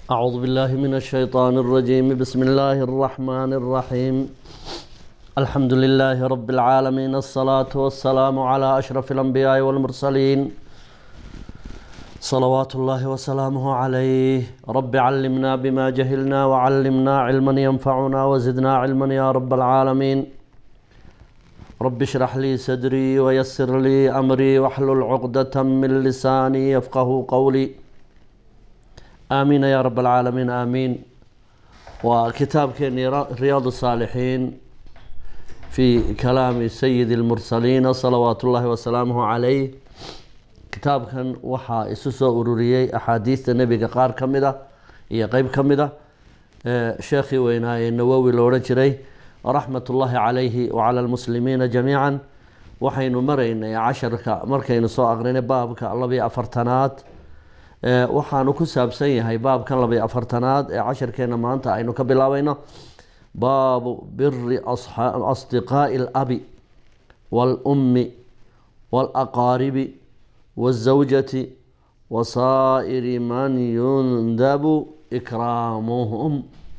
أعوذ بالله من الشيطان الرجيم. بسم الله الرحمن الرحيم. الحمد لله رب العالمين، الصلاة والسلام على أشرف الأنبياء والمرسلين صلوات الله وسلامه عليه. رب علمنا بما جهلنا وعلمنا علما ينفعنا وزدنا علما يا رب العالمين. رب اشرح لي صدري ويسر لي أمري واحلل عقدة من لساني يفقه قولي. آمين يا رب العالمين آمين. وكتاب رياض الصالحين في كلام سيد المرسلين صلوات الله وسلامه عليه. كتاب كان وحا إسوسو أروريي أحاديث النبي قار كمدة هي قيب كمدة شيخي ويناي النووي لورجري رحمة الله عليه وعلى المسلمين جميعا. وحين مرين عشر مركين سو أغرين بابك الله بي أفرتنات waxaanu ku saabsan yahay baabkan 24aad ee casharkeena maanta aynu ka bilaabayno. baabu biri asdiqaa'i al-abi wal-ummi wal-aqaaribi wal-zawjati wasaa'iri man yundabu ikraamuhum.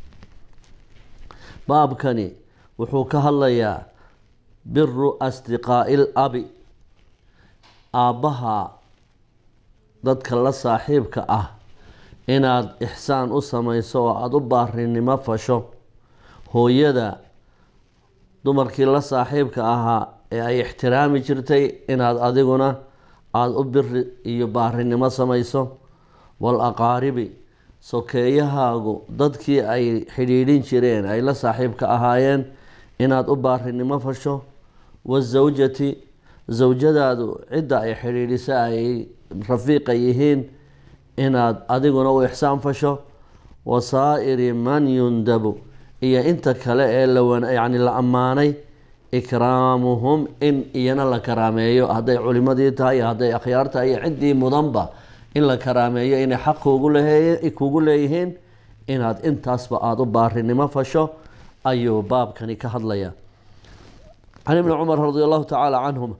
baabkani wuxuu ka hadlayaa biru asdiqaa'i al-abi, aabbaha dadka la saaxiibka ah inaad ixsaan u samayso oo aada u baarinimo fasho. hooyada dumarkii la saaxiibka ahaa ee ay ixtiraami jirtay inaad adiguna aada u biri iyo baarinimo samayso. wal aqaaribi sokeeyahaagu dadkii ay xidhiidhin jireen ay la saaxiibka ahaayeen inaad u baarinimo fasho. wasawjati zawjadaadu cidda ay xidhiidhisa ay rafiiqa yihiin inaad adiguna u ixsaan fasho. wasaa'iri man yundabu iyo inta kale ee la ammaanay ikraamuhum in iyana la karaameeyo, hadday culimadii tahay iyo hadday akhyaar tahay iyo ciddii mudanba in la karaameeyo inay xaq kugu leeyihiin inaad intaasba aada u baarinimo fasho ayuu baabkani ka hadlaya. can ibni cumar radi allahu tacaala canhum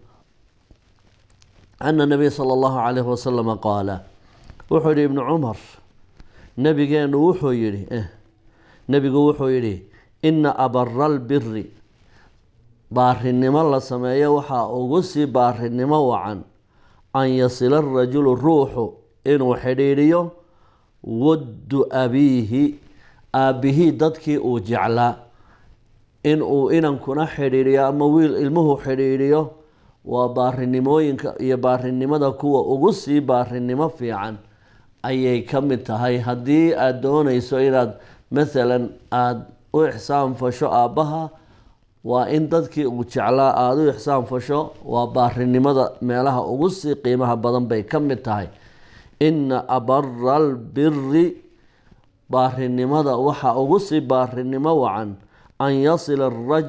ana nabiy sala allahu calayhi wasalama qaala wuxuu yihi ibnu cumar nabigeenu wuxuu yihi nebigu wuxuu yidhi ina abara albiri baarinimo la sameeyo waxaa ugu sii baarinimo wacan an yasila arajulu ruuxu inuu xidhiidhiyo waddu abiihi aabbihii dadkii uu jeclaa inuu inankuna xidhiidhiyo ama ilmuhu xidhiidhiyo. waa baarinimooyinka iyo baarinimada kuwa ugu sii baarinimo fiican ayay ka mid tahay. haddii aada doonayso inaad maalan aada u ixsaan fasho aabbaha, waa in dadkii uu jeclaa aada u ixsaan fasho. waa baarinimada meelaha ugu sii qiimaha badan bay ka mid tahay. ina abara albiri baarinimada waxaa ugu sii baarinimo wacan an yasila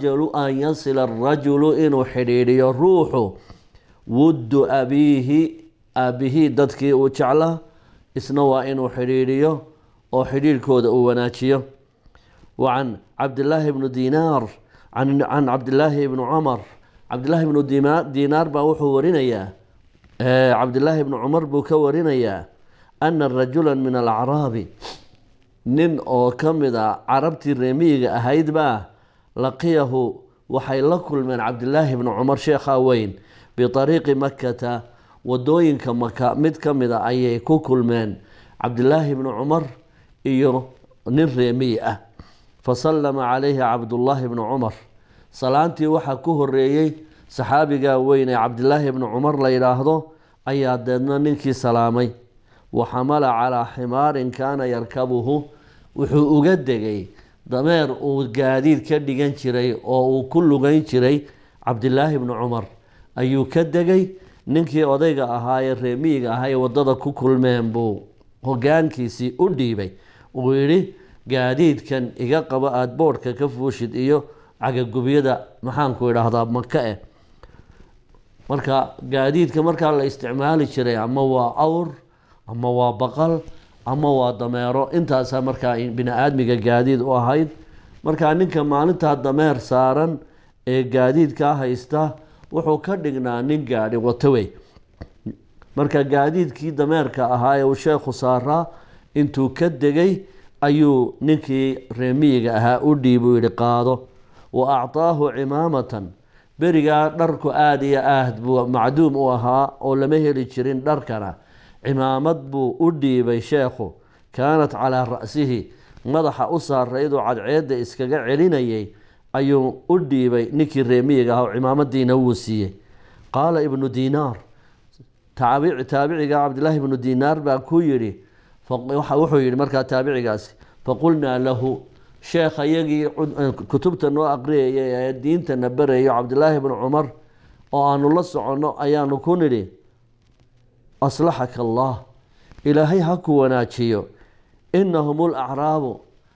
arajulu inuu xidhiidhiyo ruuxu wuddu abiihi aabbihii dadkii uu jeclaa, isna waa inuu xidhiidhiyo oo xidhiidhkooda uu wanaajiyo. wacan cabdillaahi bnu dinaar can cabdillaahi bni cumar cabdillaahi bnu dinaar baa wuxuu warinayaa cabdillaahi bnu cumar buu ka warinayaa ana rajula min alacraabi nin oo ka mid a carabtii reemiyiga ahayd baa laqiyahu waxay la kulmeen cabdillaahi bni cumar sheekhaa weyn biariiqi makata wadooyinka maka mid ka mid a ayay ku kulmeen cabdillaahi bni cumar iyo nin reemiyi ah. fasallama calayhi cabdullaahi bni cumar salaantii waxaa ku horeeyey saxaabigaa weyn ee cabdillaahi bni cumar la yidhaahdo ayaa deedna ninkii salaamay. waxamala calaa ximaarin kaana yarkabuhu wuxuu uga degay dameer uu gaadiid ka dhigan jiray oo uu ku lugayn jiray cabdillaahi bni cumar ayuu ka degay. ninkii odayga ahaa ee reemiyiga ahaa ee waddada ku kulmeen buu hogaankiisii u dhiibay. uu yidhi gaadiidkan iga qabo aada boodhka ka fuushid iyo cagagubyada maxaanku idhaahdaa maka marka gaadiidka markaa la isticmaali jiray ama waa awr ama waa baqal ama waa dameero, intaasaa markaa bini aadmiga gaadiid u ahayd. markaa ninka maalintaa dameer saaran ee gaadiidkaa haysta wuxuu ka dhignaa nin gaadhi wato wey. marka gaadiidkii dameerka ahaa ee uu sheekhu saaraa intuu ka degay ayuu ninkii reemiyiga ahaa u dhiibuu yidhi qaado wa acطaahu cimaamatan berigaa dharku aada iyo aad buu macduum u ahaa oo lama heli jirin dharkana cimaamad buu u dhiibay sheekhu kaanat calaa ra'sihi madaxa u saaraydoo cadceedda iskaga celinayay ayuu u dhiibay ninkii reemiyiga ahaa oo cimaamadiina wuu siiyey qaala ibnu diinaar taabiciga cabdillaahi ibnu diinaar baa ku yidhi wuxuu yidhi markaa taabicigaasi faqulnaa lahu sheekha iyagii kutubta noo aqriyaya ee diintana barayo cabdillaahi bnu cumar oo aanu la soconno ayaanu ku nidhi aslaxaka allah ilaahay ha ku wanaajiyo inahum ulacraabu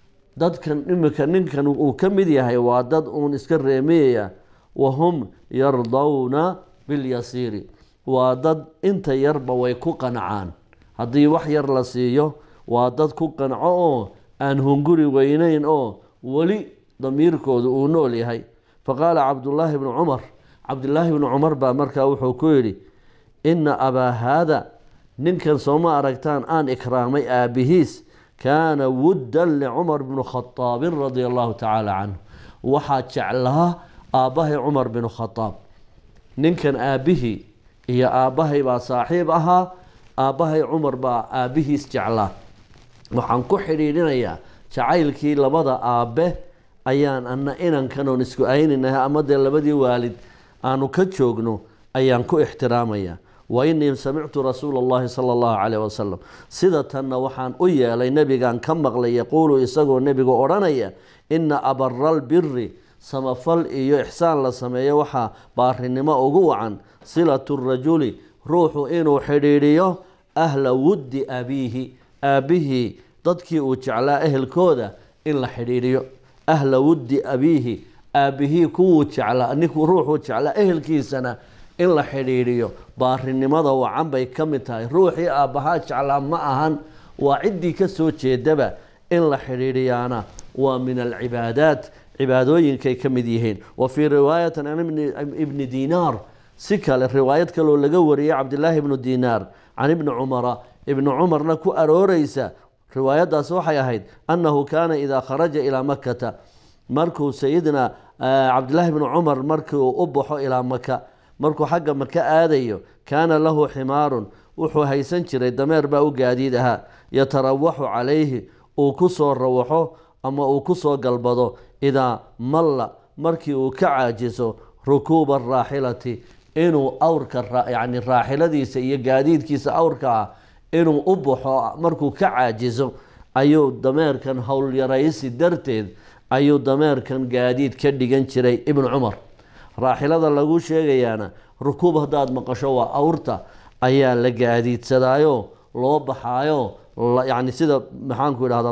dadkan imika ninkan uu ka mid yahay waa dad uun iska reemiyaya wahum yardawna bilyasiiri waa dad inta yarba way ku qancaan haddii wax yar la siiyo waa dad ku qanco oo aan hunguri weynayn oo weli damiirkoodu uu nool yahay faqaala cabdullaahi bnu cumar cabdillaahi bnu cumar baa markaa wuxuu ku yidhi ina abaa haada ninkan sooma aragtaan aan ikraamay aabihiis kaana wuddan licumar bnu khadaabin radia allahu tacaala canhu waxaa jeclaa aabbahay cumar binu khadaab ninkan aabbihii iyo aabbahay baa saaxiib ahaa aabbahay cumar baa aabbihiis jeclaa waxaan ku xidhiidhinayaa jacaylkii labada aabbe ayaan ana inankanoon isku ayninahay ama dee labadii waalid aanu ka joogno ayaan ku ixtiraamayaa wa inii samictu rasuula allahi sala allahu caleyh wasalam sida tanna waxaan u yeelay nebigaan ka maqlay yaquulu isagoo nebigu odhanaya ina abara albiri samafal iyo ixsaan la sameeyo waxaa baarinimo ugu wacan silatu rajuli ruuxu inuu xidhiidhiyo ahla wuddi abiihi aabbihii dadkii uu jeclaa ehelkooda in la xidhiidhiyo ahla wuddi abiihi aabbihii kuwuu jeclaa ninkuu ruuxuu jeclaa ehelkiisana in la xidhiidhiyo baarinimada wacan bay ka mid tahay ruuxii aabbahaa jeclaa ma ahan waa ciddii ka soo jeedaba in la xidhiidhiyaana waa min alcibaadaat cibaadooyinkay ka mid yihiin wa fii riwaayati can ibni diinaar si kale riwaayad kaloo laga wariyey cabdillaahi ibnu diinaar can ibni cumara ibnu cumarna ku arooreysa riwaayaddaas waxay ahayd annahu kaana idaa kharaja ilaa makata markuu sayidina cabdillaahi bnu cumar markuu u baxo ilaa maka markuu xagga maka aadayo kaana lahu ximaarun wuxuu haysan jiray dameer baa u gaadiid ahaa yatarawaxu calayhi uu ku soo rawaxo ama uu ku soo galbado idaa malla markii uu ka caajiso rukuuba araaxilati inuu awrka yacni raaxiladiisa iyo gaadiidkiisa awrka ah inuu u baxo markuu ka caajiso ayuu dameerkan howlyaraysi darteed ayuu dameerkan gaadiid ka dhigan jiray ibnu cumar raaxilada lagu sheegayaana rukuub haddaad maqasho waa awrta ayaa la gaadiidsadaayo loo baxaayo yacni sida maxaanku idhahdaa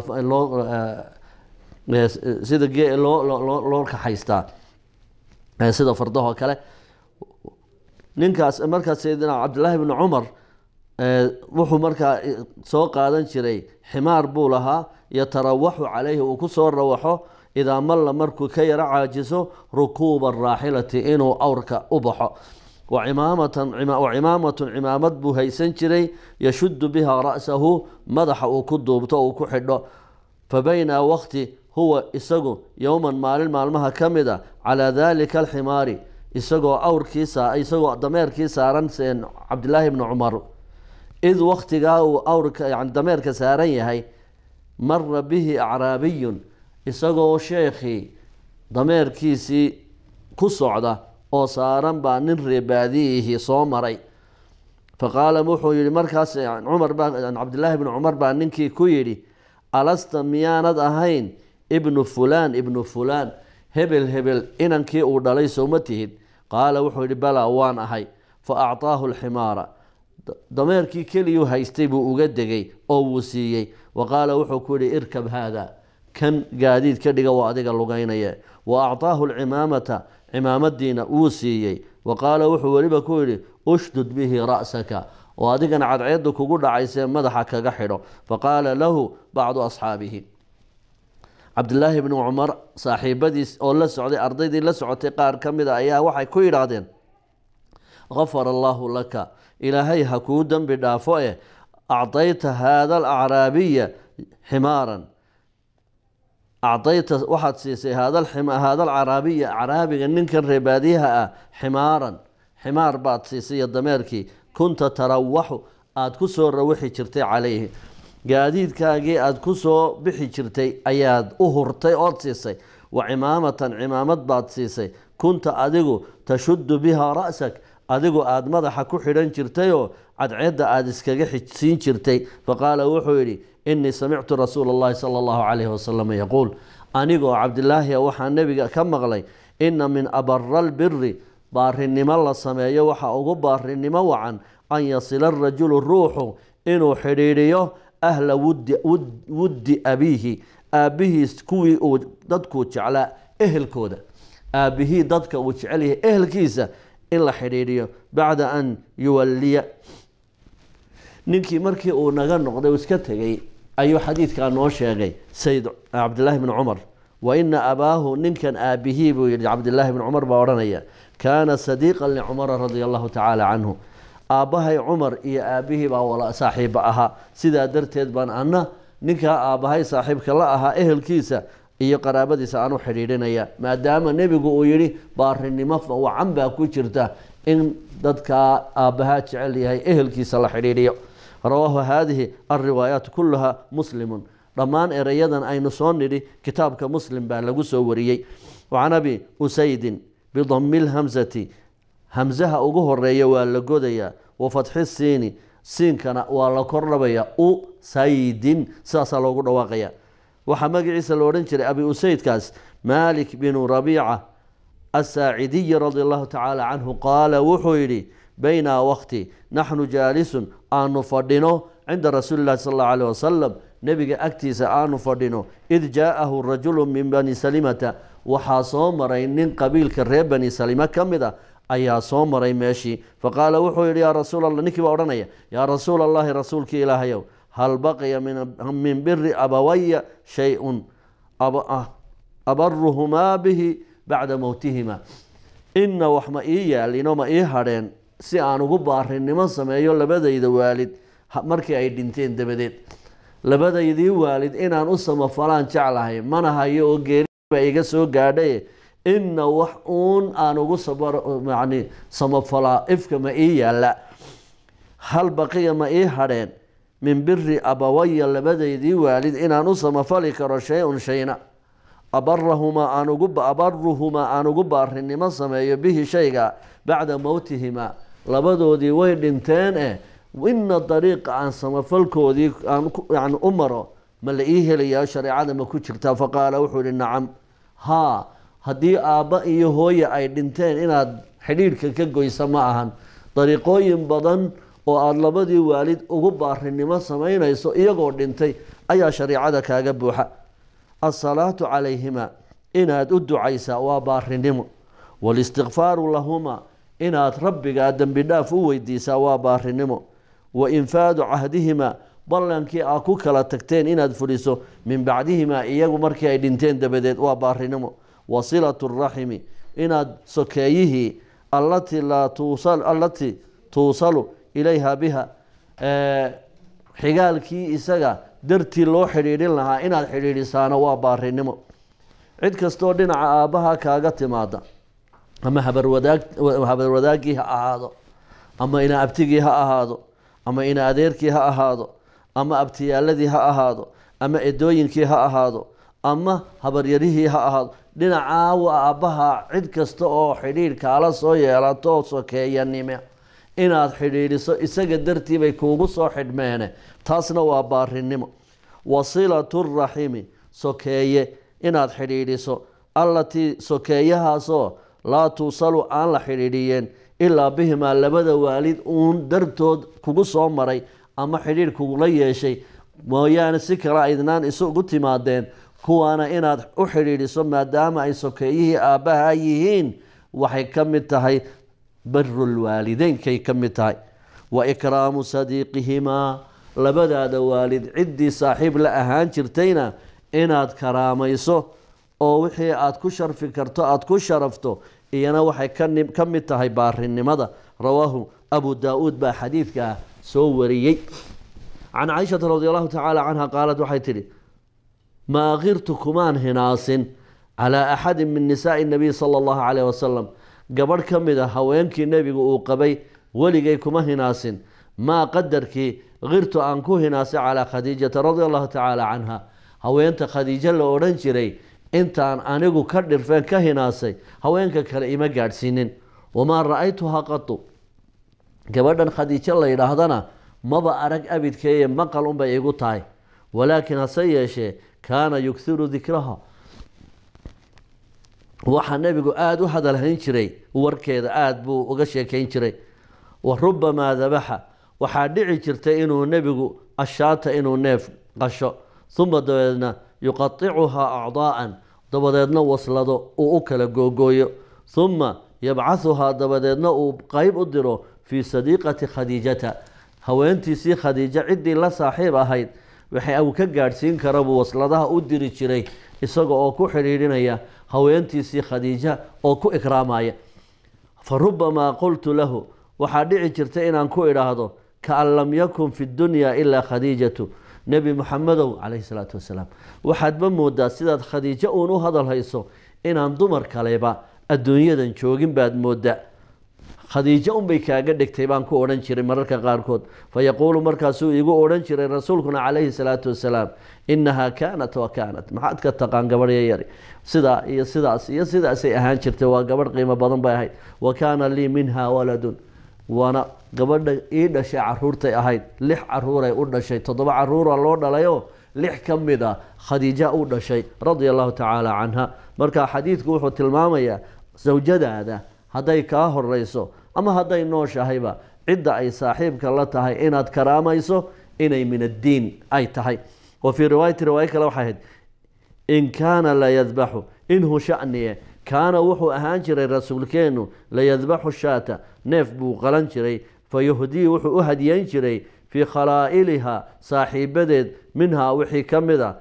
sida loo kaxaystaa sida fardahoo kale ninkaas markaas sayidina cabdillaahi bnu cumar wuxuu markaa soo qaadan jiray ximaar buu lahaa yatarawaxu calayhi uu ku soo rawaxo idaa malla markuu ka yaro caajiso rukuuba araaxilati inuu awrka u baxo wacimaamatun cimaamad buu haysan jiray yashuddu bihaa ra'sahu madaxa uu ku duubto uu ku xidho fa baynaa waqti huwa isagu yowman maalin maalmaha ka mid a calaa daalika alximaari isagoo dameerkii saaran cabdillaahi bni cumar id waktigaa uu awrka yani dameerka saaran yahay mara bihi acraabiyun isagoo sheekhii dameerkiisii ku socda oo saaran baa nin reebaadiyihii soo maray faqaala wuxuu yihi markaas cabdillaahi bni cumar baa ninkii ku yidhi alasta miyaanad ahayn ibnu fulaan hebel hebel inankii uu dhalay sooma tihid qaala wuxuu yihi balaa waan ahay fa acطaahu alximaara dameerkii keliyuu haystay buu uga degay oo wuu siiyey wa qaala wuxuu ku yihi irkab haada kan gaadiid ka dhiga waa adiga lugaynaya wa acطaahu alcimaamata cimaamadiina wuu siiyey wa qaala wuxuu weliba ku yidhi ushdud bihi ra'saka oo adigana cadceeddu kugu dhacaysee madaxa kaga xidho faqaala lahu bacdu asxaabihi cabdillaahi bni cumar saaxiibadiis oo la socday ardaydii la socotay qaar ka mid a ayaa waxay ku yidhaahdeen gafara allaahu laka ilaahay ha kuu dembi dhaafo أعطيت هذا الأعرابي حمارا أعطيت واحد سيسي هذا العربي عربي ننكر رباديها حمارا حمار بعد سيسي الدميركي كنت تروح أدكسو روحي شرتي عليه قاديد كاجي أدكسو بحي شرتي أياد أهرتي أود سيسي وعمامة بعد سيسي كنت أدقو تشد بها رأسك أدقو آد مدح كحران شرتيو عد عدة آد اسكاقي سين شرتي فقال وحوري إني سمعت رسول الله صلى الله عليه وسلم يقول أنيقو عبد الله وحا النبي كم مغلي إن من أبر البر بارهن الله سمايا وحا أغو بارهن موعا أن يصل الرجل الروح إنو حريريو أهل ود أبيه أبيه كوي ددكو على أهل كودا أبيه ددك وجعله أهل كيسة إلا حريريو بعد أن يولي ننكي مركي أو نغان نقضي وسكتغي أيو حديث كان نوشيغي سيد عبد الله بن عمر وإن أباه ننكن آبه عبد الله بن عمر باورانيا كان صديقا لعمر رضي الله تعالى عنه آبهي عمر إيا آبه باولا صاحب أها سيدا درتيد بان أنا ننكا آبهي صاحبك الله أها إهل كيسة إيا قرابتي سأنو حريرينيا ما دام النبي قويري بارهن مفا وعن باكو جرتا إن دادك آبها تعليها إهل كيسة الله حريريو رواه هذه الروايات كلها مسلم رمان إريادا أي نصوني كتابك مسلم بلغو سوريي وعن أبي أسيد بضم الهمزة همزها أقوه الرئي واللقودية وفتح السين سين كان والقربية أسيد ساسا لقود واقيا وحماق عيسى الورنشري أبي أسيد كاس مالك بن ربيعة الساعدي رضي الله تعالى عنه قال وحيري بين وقتي نحن جالس آنو فردينو عند رسول الله صلى الله عليه وسلم نبي أكتيس آنو فردينو إذ جاءه الرجل من بني سلمة وحاصوم مرين قبيل كريب بني سلمة كمدا أي صوم مرين ماشي فقال وحوير يا رسول الله نكي بأورانيا يا رسول الله رسولك إلهي هل بقي من بر أبوي شيء أبرهما به بعد موتهما إن وحمئية لنوم إيهارين si aan ugu baarinimo sameeyo labadayda waalid markii ay dhinteen dabadeed labadaydii waalid inaan u samafalaan jeclahay mana hayo oo geeriba iga soo gaadhay in wax aan ugu samafalaa ifka ma ii yaala hal baqiya ma ii hadheen min birri abawaya labadaydii waalid inaan u samafali karo shayna abarruhuma aan ugu baarinimo sameeyo bihi shayga bacda mowtihima labadoodii way dhinteen inna dariiqa aan samafalkoodii aan u maro ma la ii helayaa shareecada ma ku jirtaa faqaala wuxuu yidhi nacam haa haddii aabba iyo hooye ay dhinteen inaad xidhiidhka ka goysa ma ahan dariiqooyin badan oo aada labadii waalid ugu baarinimo samaynayso iyagoo dhintay ayaa shareecada kaaga buuxa asalaatu calayhima inaad u ducaysaa waa baarinimo walistikfaaru lahuma inaad rabbigaa dembi dhaaf u weydiisaa waa baarinimo wa infaadu cahdihima ballankii aad ku kala tagteen inaad fuliso min bacdihimaa iyagu markii ay dhinteen dabadeed waa baarinimo wa silatu raximi inaad sokeeyihii allatii tuusalu ilayha biha xigaalkii isaga dartii loo xidhiidhin lahaa inaad xidhiidhisaano waa baarinimo cid kastoo dhinaca aabbaha kaaga timaada ama habarwadaagii ha ahaado ama ina abtigii ha ahaado ama ina adeerkii ha ahaado ama abtiyaaladii ha ahaado ama edooyinkii ha ahaado ama habaryarihii ha ahaado dhinacaa waa aabbaha cid kasta oo xidhiidh kaala soo yeelato sokeeyanime inaad xidhiidhiso isaga dartii bay kuugu soo xidhmeene taasna waa baarinimo wasilatu raximi sokeeye inaad xidhiidhiso allatii sokeeyahaasoo laa tuusalu aan la xidhiidhiyeen ilaa bihimaa labada waalid uun dartood kugu soo maray ama xidhiidh kugula yeeshay mooyaane si kale aydnaan isugu timaadeen kuwaana inaad u xidhiidhiso maadaama ay sokeeyihii aabbaha yihiin waxay ka mid tahay barulwaalideynkay ka mid tahay wa ikraamu sadiiqihimaa labadaada waalid ciddii saaxiib la ahaan jirtayna inaad karaamayso oo wixii aad ku sharfi karto aad ku sharafto iyana waxay ka mid tahay baarinimada rawaahu abu daa-uud baa xadiidkaa soo wariyey can caaishata radi allahu tacaala canha qaalad waxay tidhi maa kirtu kumaan hinaasin calaa axadin min nisaa'i nabiy sala allahu calayh wasalam gabadh ka mid a haweenkii nebigu uu qabay weligay kuma hinaasin maa qadarkii kirtu aan ku hinaasay calaa khadiijata radia allahu tacaala canha haweenta khadiijo la odhan jiray intaan anigu ka dhirfeen ka hinaasay haweenka kale ima gaadhsiinin wamaa ra'aytuhaa qatu gabadhan khadiijo la yidhaahdana maba arag abidkeeye maqal unbay igu tahay walaakin hase yeeshee kaana yughiru dikraha waxaa nebigu aada u hadalhayn jiray warkeeda aada buu uga sheekayn jiray wa rubamaa dabaxa waxaa dhici jirtay inuu nebigu ashaata inuu neef qasho uma dabeedna yuqaticuhaa acdaa'an dabadeedna waslado uu u kala googooyo uma yabcahuhaa dabadeedna uu qeyb u diro fii sadiiqati khadiijata haweentiisii khadiijo ciddii la saaxiib ahayd waxay uu ka gaadhsiin kara buu wasladaha u diri jiray isaga oo ku xidhiidhinaya haweentiisii khadiija oo ku ikraamaya fa rubamaa qultu lahu waxaa dhici jirta inaan ku idhaahdo kaan lam yakun fi dunyaa ilaa khadiijatu nebi muxamedow calayhi salaatu wasalaam waxaadba moodaa sidaad khadiijo uun u hadal hayso inaan dumar kaleba adduunyadan joogin baad moodaa khadiijo unbay kaaga dhigtay baan ku odhan jiray mararka qaarkood fayaquulu markaasuu igu odhan jiray rasuulkuna calayhi salaatu wasalaam innahaa kaanat wa kaanat maxaad ka taqaan gabadhya yari sidaa iyo sidaas iyo sidaasay ahaan jirtay waa gabadh qiimo badan bay ahayd wa kaana lii minhaa waladun waana gabadha ii dhashay caruurtay ahayd 6 caruuray u dhashay 7 caruura loo dhalayoo 6 ka mid a khadiija u dhashay radia allahu tacaala canha marka xadiidku wuxuu tilmaamayaa sawjadaada hadday kaa horeyso ama hadday nooshahayba cidda ay saaxiibka la tahay inaad karaamayso inay min addiin ay tahay wa fii riwaayati riwaayo kale waxay ahayd in kaana layadbaxu inhu shaniye kaana wuxuu ahaan jiray rasuulkeennu layadbaxu shaata neef buu qalan jiray fayuhdii wuxuu u hadiyeyn jiray fii khalaa'iliha saaxiibadeed minhaa wixii ka mid a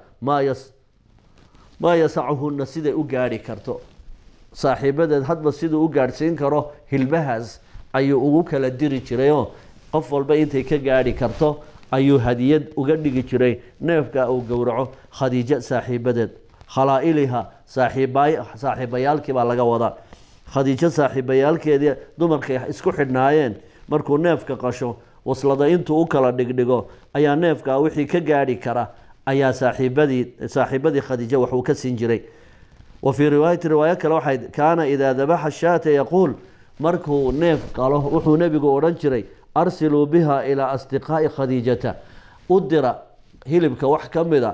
maa yasacuhunna siday u gaadhi karto saaxiibadeed hadba siduu u gaadhsiin karo hilbahaas ayuu ugu kala diri jirayoo qof walba intay ka gaadhi karto ayuu hadiyad uga dhigi jiray neefka uu gowraco khadiijo saaxiibadeed khalaa'iliha saaxiibayaalkii baa laga wadaa khadiijo saaxiibayaalkeedii dumarkay isku xidhnaayeen markuu neefka qasho waslada intuu u kala dhigdhigo ayaa neefka wixii ka gaadhi kara ayaa saaxiibadii khadiijo waxuu ka siin jiray wa fii riwaayati riwaayo kale waxay kaana idaa dabaxa shaata yaquul markuu neef qalo wuxuu nebigu odhan jiray arsiluu biha ilaa asdiqaa'i khadiijata u dira hilibka wax ka mida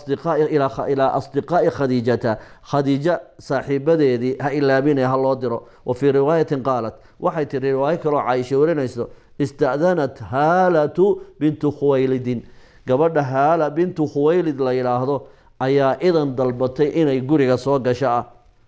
ilaa asdiqaa'i khadiijata khadiija saaxiibadeedii ha ilaabinaya ha loo diro wa fii riwaayatin qaalat waxay tihi riwaayo kaloo caaisha warinayso ista'danat haalatu bintu khuwaylidin gabadha haala bintu khuwaylid la yidhaahdo ayaa idan dalbatay inay guriga soo gasho ah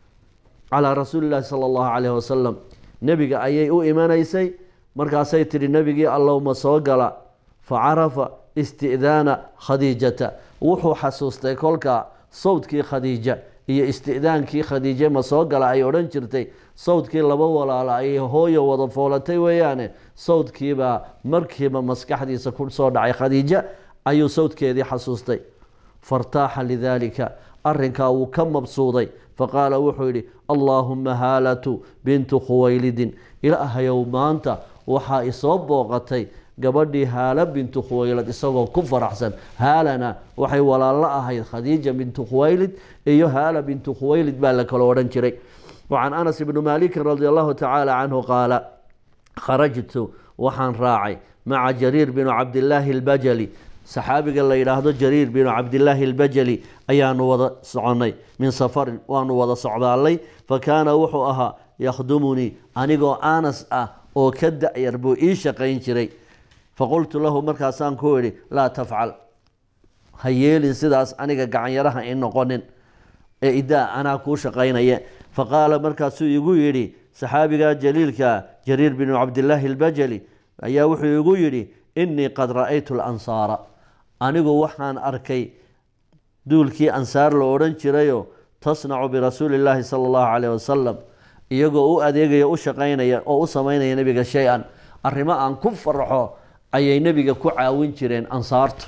calaa rasuulillahi sala allahu calayhi wasalam nebiga ayay u imanaysay markaasay tidhi nebigii allowma soo gala fa carafa isti'daana khadiijata wuxuu xasuustay kolkaa sawdkii khadiija iyo isti'daankii khadiije ma soo gala ay odhan jirtay sawdkii laba walaala ay hooyo wada foolatay weeyaane sawdkiibaa markiiba maskaxdiisa ku soo dhacay khadiija ayuu sawdkeedii xasuustay fartaaxa lidaalika arrinkaa wuu ka mabsuuday faqaala wuxuu yidhi allaahumma haalatu bintu khuwaylidin ilaahayow maanta waxaa isoo booqatay gabadhii haala bintu khuwaylid isagoo ku faraxsan haalana waxay walaalo ahayd khadiija bintu khuwaylid iyo haala bintu khuwaylid baa la kala odhan jiray wacan anas ibni maalikin radi allahu tacaala canhu qaala kharajtu waxaan raacay maca jariir binu cabdillaahi albajali saxaabiga la yidhaahdo jariir binu cabdillaahi albajali ayaanu wada soconnay min safarin waanu wada socdaallay fa kaana wuxuu ahaa yakhdumunii anigoo anas ah oo ka da-yar buu ii shaqayn jiray faqultu lahu markaasaan ku idhi laa tafcal ha yeelin sidaas aniga gacanyaraha i noqonin ee idaa anaa kuu shaqaynaya faqaala markaasuu igu yidhi saxaabigaa jaliilka jariir binu cabdillaahi albajali ayaa wuxuu igu yidhi innii qad ra'aytu alansaara anigu waxaan arkay duulkii ansaar la odhan jirayoo tasnacu birasuuli illaahi sala allahu calayh wasalam iyagoo u adeegaya u shaqaynaya oo u samaynaya nebiga shay-an arrimo aan ku farxo ayay nebiga ku caawin jireen ansaarta.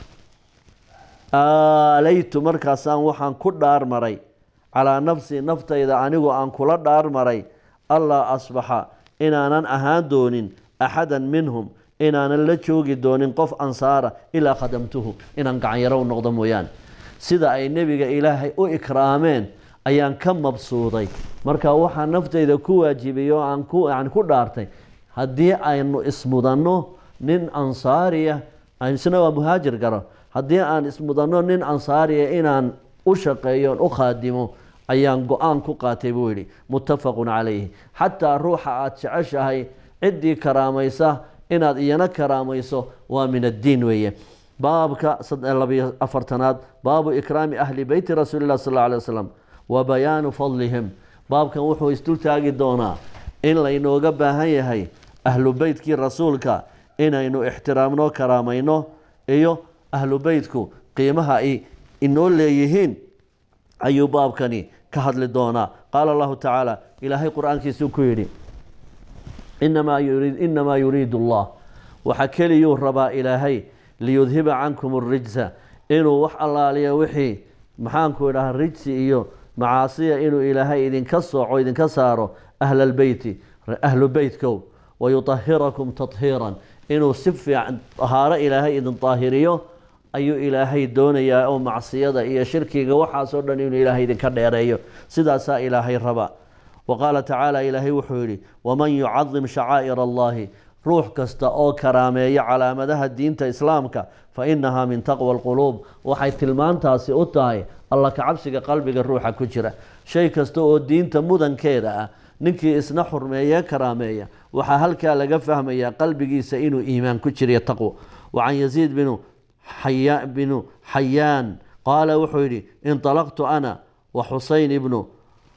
aalaytu markaasaan waxaan ku dhaarmaray calaa nafsii naftayda anigoo aan kula dhaarmaray allaa asbaxa inaanan ahaan doonin axadan minhum inaanan la joogi doonin qof ansaara ilaa khadamtuhu inaan gacanyaro u noqdo mooyaane. sida ay nebiga ilaahay u ikraameen ayaan ka mabsuuday. marka waxaa naftayda ku waajibiyey oo aan ku dhaartay haddii aynu ismudanno nin ansaariya, isna waa muhaajir garo, haddii aan ismudanno nin ansaariya inaan u shaqeeyo u khaadimo ayaan go-aan ku qaatay buu yidhi. muttafaqun calayhi. xataa ruuxa aada jeceshahay ciddii karaamaysa inaad iyana karaamayso waa min addiin weeye. baabka 24aad baabu ikraami ahli beyti rasuuli lah sal alay wasalam wa bayaanu fadlihim. baabkan wuxuu isdul taagi doonaa in laynooga baahan yahay ahlu beytkii rasuulka inaynu ixtiraamno karaamayno iyo ahlu beytku qiimaha ay inoo leeyihiin ayuu baabkani ka hadli doonaa. qaala allahu tacaala ilaahay qur-aankiisuu ku yidhi inamaa yuriidu allah waxa keliyuu rabaa ilaahay liyudhiba cankum arijsa inuu wax allaaliya wixii maxaanku idhaha rijsi iyo macaasiya inuu ilaahay idinka sooco idinka saaro ahlalbeyti ahlu beytkow wayutahirakum tathiiran inuu si fiican tahaaro ilaahay idin daahiriyo ayuu ilaahay doonayaa oo macsiyada iyo shirkiga waxaasoo dhan inuu ilaahay idinka dheereeyo. sidaasaa ilaahay raba. wa qaala tacaala ilaahay wuxuu yidhi waman yucadim shacaa'ir allahi ruux kasta oo karaameeya calaamadaha diinta islaamka fa inahaa min taqwa alquluub waxay tilmaantaasi u tahay alla kacabsiga qalbiga ruuxa ku jira. shay kasta oo diinta mudankeeda ah ninkii isna xurmeeye karaameeya waxaa halkaa laga fahmayaa qalbigiisa inuu iimaan ku jiriyo taqwo. wacan yaziid binu xayaan qaala wuxuu yidhi inطalaqtu ana wa xusayn ibnu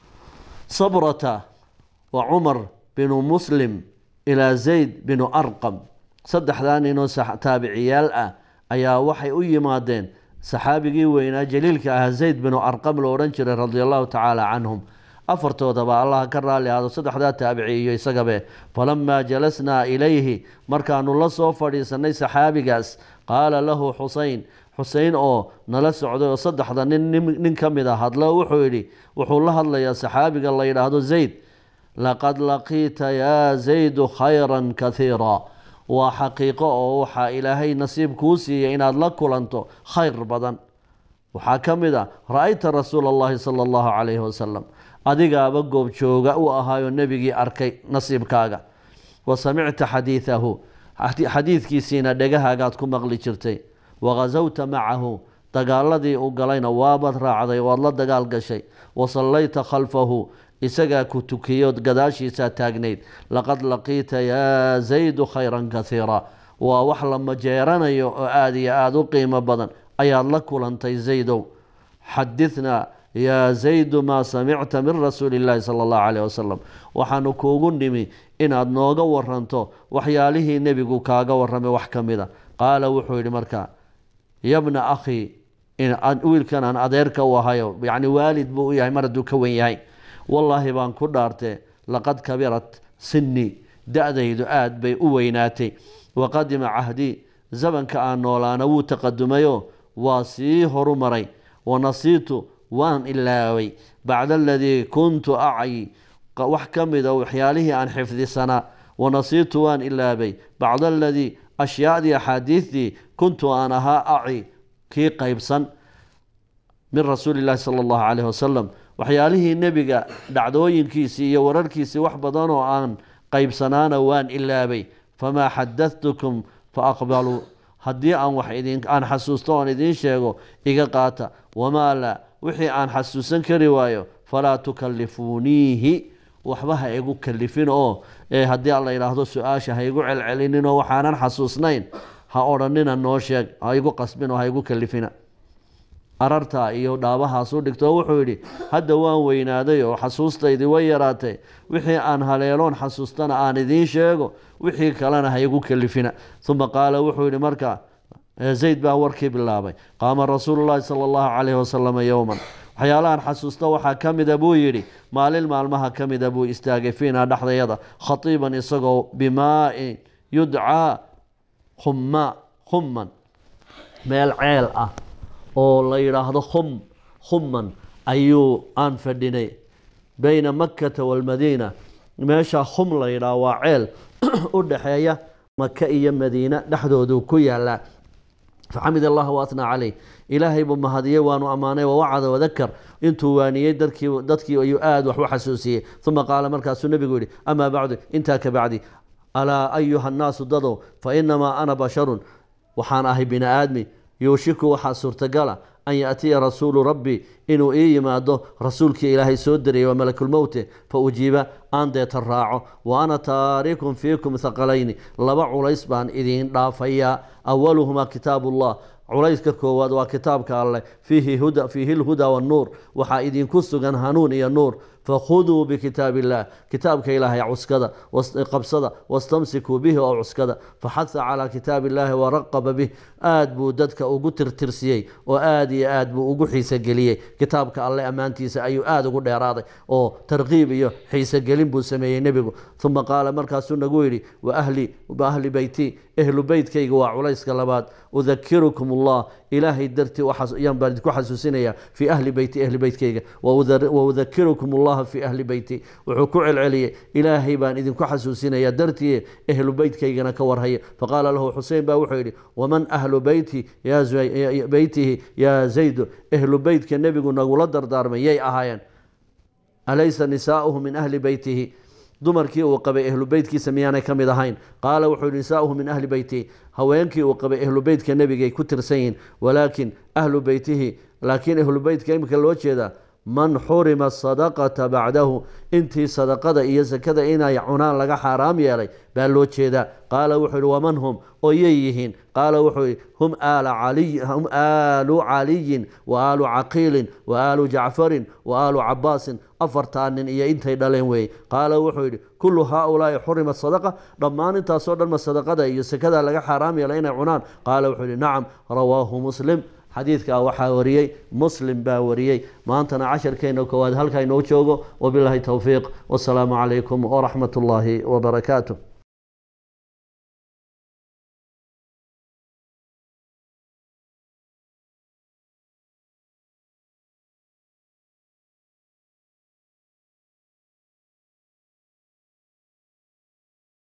sabrata wa cumar binu muslim ilaa zayd binu arqam. saddexdaa ninoo taabiciyaal ah ayaa waxay u yimaadeen saxaabigii weynaa jaliilka ahaa zayd binu arqam lo odhan jiray radia allahu tacaala canhum. afartoodaba allah ka raali ahdo saddexdaa taabici iyo isagabe. falamaa jalasnaa ilayhi markaanu la soo fadhiisanay saxaabigaas qaala lahu xuseyn oo nala socday oo saddexda nin ka mid a hadlo wuxuu yidhi wuxuu la hadlayaa saxaabiga la yidhaahdo zayd laqad laqiita yaa zaydu khayran kathiira. waa xaqiiqo oo waxaa ilaahay nasiib kuu siiyey inaad la kulanto khayr badan. waxaa ka mid a ra'ayta rasuula allahi sala allahu calayhi wasalam adigaaba goobjooga u ahaayo nebigii arkay nasiibkaaga. wa samicta xadiidahu xadiidkiisiina dhagahaagaad ku maqli jirtay. wagazawta macahu dagaaladii u galayna waabaad raacday waad la dagaal gashay. wa sallayta khalfahu isagaa ku tukiyood gadaashiisaa taagnayd. laqad laqiita yaa zaydu khayran kathiira. waa wax la majeeranayo oo aada iyo aada u qiimo badan ayaad la kulantay zaydow. xadithnaa yaa zaydu maa samicta min rasuuli illaahi sala allahu caleyh wasalam waxaanu kuugu nimi inaad nooga waranto waxyaalihii nebigu kaaga warramay wax ka mida. qaala wuxuu yidhi markaa yabna akhii wiilkan aan adeerka u ahayo yacni waalid buu u yahay mar hadduu ka wen yahay. wallaahi baan ku dhaartee laqad kabirat sinii da-daydu aad bay u weynaatay. wa qadima cahdii zamanka aan noolaana wuu taqadumayo waa sii horu maray. wa nasiitu waan ilaaway bacda aladii kuntu acyi wax ka mida waxyaalihii aan xifdisanaa. wa nasiitu waan ilaabay bacda aladii ashyaadii axaadiidii kuntu aan ahaa aci kii qaybsan min rasuuli illaahi sala allahu caleyh wasalam waxyaalihii nebiga dhacdooyinkiisii iyo wararkiisii wax badan oo aan qaybsanaana waan ilaabay. famaa xadadtukum fa aqbaluu haddii aan xasuusto oon idiin sheego iga qaata. wamaa la wixii aan xasuusan kari waayo falaa tukallifuuniihi waxba ha igu kalifin oo haddii alla yidhaahdo su-aasha ha igu celcelinin oo waxaanan xasuusnayn ha odhanina noo sheeg ha igu qasbin oo ha igu kalifina. arartaa iyo dhaabahaasu dhigto wuxuu yidhi hadda waan weynaaday oo xasuustaydii way yaraatay. wixii aan haleeloon xasuustana aan idiin sheego wixii kalena ha igu kalifina. uma qaala wuxuu yidhi markaa zayd baa warkii bilaabay qaama rasuulu llaahi sala allahu calayhi wasalam yowman waxyaalahan xasuusta waxaa ka mida buu yidhi maalin maalmaha ka mida buu istaagay fiinaa dhexdayada khatiiban isagoo bimaa-in yudcaa khumman meel ceel ah oo la yidhaahdo khumman ayuu aan fadhinay bayna makkata waalmadiina meeshaa khum la yidhaah waa ceel u dhaxeeya maka iyo madiina dhexdoodu ku yaallaa فحمد الله وأثنى عليه إلهي بمهديه وأنو أمانه ووعد وذكر انتو وانيه ددكي ويؤاد وحو حسوسيه ثم قال مركز النبي يقول أما بعد انتهك بعدي ألا أيها الناس ضدوا فإنما أنا بشر وحان أهي بن آدمي يوشك وحاسور تقال أن يأتي رسول ربي إنو يماده رسولك إلهي سودري وملك الموت فأجيب أن ديت الراعه وأنا تارك فيكم ثقلين لبع عليسبان إذين رافيا أولهما كتاب الله عليسك كواد وكتابك الله فيه الهدى والنور وحائدين كسغن هانون يا النور فخذوا بكتاب الله كتابك إلهي عسكدا قبصدا واستمسكوا به أو عسكدا فحث على كتاب الله ورقب به بو ددك أو ترسيي وآد بو أقو حيسا قليي كتابك الله أمانتيسا أيو أقو ديراضي أو ترغيب حيسا قلين بو سمي نبيكو ثم قال مركز سنة قويري وأهل بيتي أهل بيت كي قوى عليسك اللباد أذكركم الله إلهي درتي ينبالدكو حسوسينيا في أهل بيت كي وأذكركم الله في أهل بيتي وحكوع العلي إلهي بان إذن كحسوسينيا درتي أهل بيت كي كورهي فقال له حسين باوحيري ومن أهل بيتي بيته يا زيد أهل بيت كالنبي قلنا ولدر دارمي يي أهايان أليس نساؤه من أهل بيته دمركي وقبي أهل بيتك سميانا كمدهين قال وحول نساؤه من أهل بيته هوينكي وقبي أهل بيتك النبي كتر سين ولكن أهل بيته لكن أهل بيتك يمكن الوجه ذا من حرم الصدقة بعده انتي صدقة إيا زكاة إنا يعونان لغا حرام يالي بالوجه ذا قال وحول ومن هم أييهين قال وحول هم آل علي وآل عقيل وآل جعفر وآل عباس أفرتان إيا انتي دالين وي قال وحول كل هؤلاء حرم الصدقة ضمان انتا صدر ما الصدقة إيا زكاة لغا حرام يالي يعونان قال وحول نعم رواه مسلم حديثك waxaa wariyay muslim baa wariyay maantana 10 keenoo kowaad halka inoo joogo wabillahi tawfiiq wasalaamu calaykum wa rahmatullahi wa barakaatuh